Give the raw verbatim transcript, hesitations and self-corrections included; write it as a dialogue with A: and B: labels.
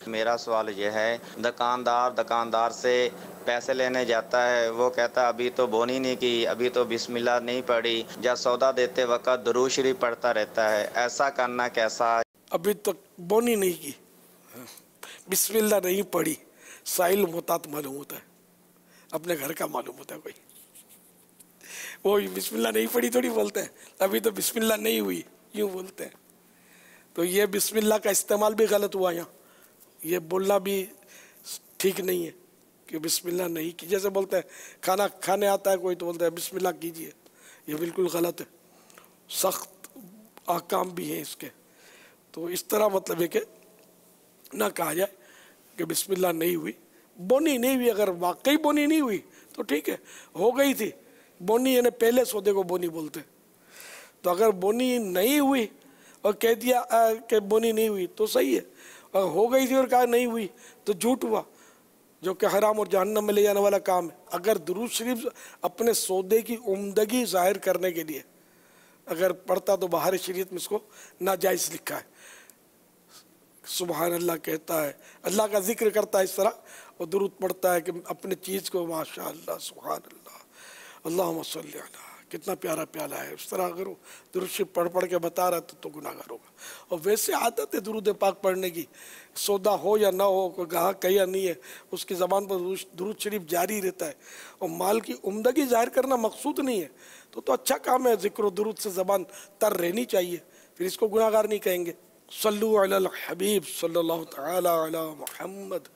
A: میرا سوال یہ ہے، دکاندار دکاندار سے پیسے لینے جاتا ہے، وہ کہتا ہے ابھی تو بونی نہیں کی، ابھی تو بسم اللہ نہیں پڑھی، یا سودا دیتے وقت درود شریف پڑھتا رہتا ہے، ایسا کرنا کیسا؟
B: ابھی تک بونی نہیں کی، بسم اللہ نہیں پڑھی، سائل محتاط معلوم ہوتا ہے، اپنے گھر کا معلوم ہوتا ہے کوئی، وہ بسم اللہ نہیں پڑھی تھوڑی بولتے ہیں، ابھی تو بسم اللہ نہیں ہوئی یوں بولتے ہیں. تو یہ بسم اللہ کا استعمال بھی غلط ہوا یہاں، یہ بولنا بھی ٹھیک نہیں ہے کہ بسم اللہ نہیں کی. جیسے بولتے ہیں کھانا کھانے آتا ہے کوئی تو بولتا ہے بسم اللہ کیجئے، یہ بالکل غلط ہے، سخت احکام بھی ہیں اس کے. تو اس طرح مطلب ہے کہ نہ کہا جائے کہ بسم اللہ نہیں ہوئی، بونی نہیں ہوئی. اگر واقعی بونی نہیں ہوئی تو ٹھیک ہے، ہو گئی تھی بونی، یعنی پہلے سودے کو بونی بولتے. تو اگر بونی نہیں ہوئی اور کہہ دیا کہ بونی نہیں ہوئی تو صحیح ہے، اور ہو گئی تھی اور کہا نہیں ہوئی تو جھوٹ ہوا، جو کہ حرام اور جہنم میں لے جانے والا کام ہے. اگر درود شریف اپنے سودے کی عمدگی ظاہر کرنے کے لیے اگر پڑھتا تو باہر شریعت میں اس کو ناجائز لکھا ہے. سبحان اللہ کہتا ہے، اللہ کا ذکر کرتا ہے اس طرح، اور درود پڑھتا ہے کہ اپنے چیز کو ماشاء اللہ سبحان اللہ اللہم صلی علی، کتنا پیارا پیالہ ہے. اس طرح اگر وہ درود شریف پڑھ پڑھ کے بتا رہا تو تو گناہ گار ہوگا. اور ویسے عادت ہے درود پاک پڑھنے کی، سودا ہو یا نہ ہو، کوئی گاہک کہیا نہیں ہے، اس کی زبان پر درود شریف جاری رہتا ہے. اور مال کی عمدگی ظاہر کرنا مقصود نہیں ہے تو تو اچھا کام ہے، ذکر و درود سے زبان تر رہنی چاہیے، پھر اس کو گناہ گار نہیں کہیں گے. صلو علی الحبیب صلی اللہ تعالی علی محمد.